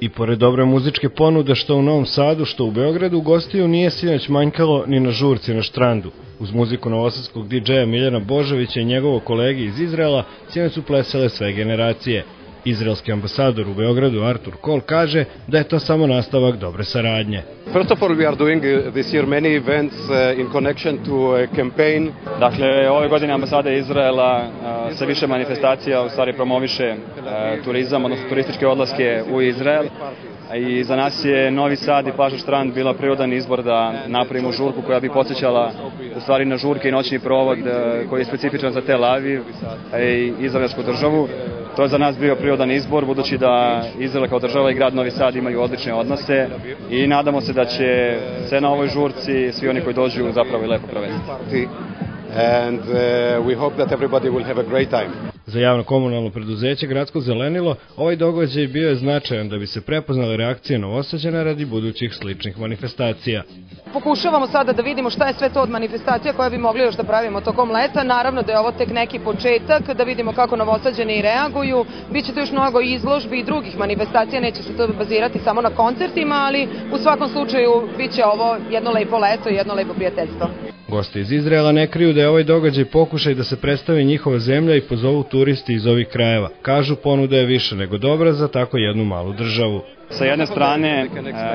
I pored dobre muzičke ponude što u Novom Sadu, što u Beogradu, gostiju nije sinoć manjkalo ni na žurci na Štrandu. Uz muziku novosadskog DJ-a Miljana Božovića i njegovog kolegi iz Izraela, sinoć su plesale sve generacije. Izraelski ambasador u Beogradu Artur Kol kaže da je to samo nastavak dobre saradnje. First of all, we are doing this year many events in connection to a campaign. Dakle, ove godine ambasada Izraela se više manifestacija u stvari promoviše turizam, odnosno turističke odlaske u Izrael. I za nas je Novi Sad i plaža Štrand bila prirodan izbor da napravimo žurku koja bi podsjećala u stvari na žurke i noćni provod koji je specifičan za Tel Aviv i izraelsku državu. To je za nas bio prirodan izbor, budući da Izrael kao država i grad Novi Sad imaju odlične odnose i nadamo se da će se na ovoj žurci svi oni koji dođu zapravo i lepo provesti. And we hope that everybody will have a great time. Za javno komunalno preduzeće Gradsko zelenilo ovaj događaj bio je značajan da bi se prepoznale reakcije Novosađana radi budućih sličnih manifestacija. Pokušavamo sada da vidimo šta je sve to od manifestacija koje bi mogli još da pravimo tokom leta. Naravno da je ovo tek neki početak, da vidimo kako Novosađani reaguju. Biće to još mnogo izložbi i drugih manifestacija, neće se to bazirati samo na koncertima, ali u svakom slučaju biće ovo jedno lepo leto i jedno lepo prijateljstvo. Gosti iz Izraela ne kriju da je ovaj događaj pokušaj da se predstavi njihova zemlja i pozovu turisti iz ovih krajeva. Kažu, ponuda je više nego dobra za tako jednu malu državu. Sa jedne strane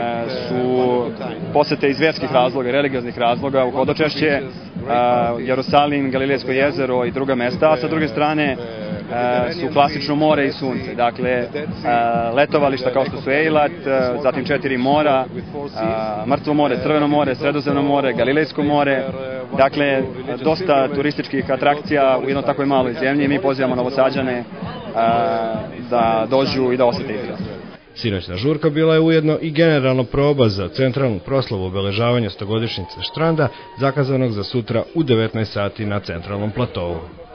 su posete iz vjerskih razloga, religioznih razloga, u hodočešće, Jerusalim, Galilejsko jezero i druga mesta, a sa druge strane su klasično more i sunce. Dakle, letovališta kao što su Eilat, zatim 4 mora, Mrtvo more, Crveno more, Sredozemno more, Galilejsko more. Dakle, dosta turističkih atrakcija u jednoj takvoj maloj zemlji i mi pozivamo Novosađane da dođu i da osete Izrael. Sinoćna žurka bila je ujedno i generalna proba za centralnu proslavu obeležavanja 100-godišnjice Štranda, zakazanog za sutra u 19 sati na centralnom platovu.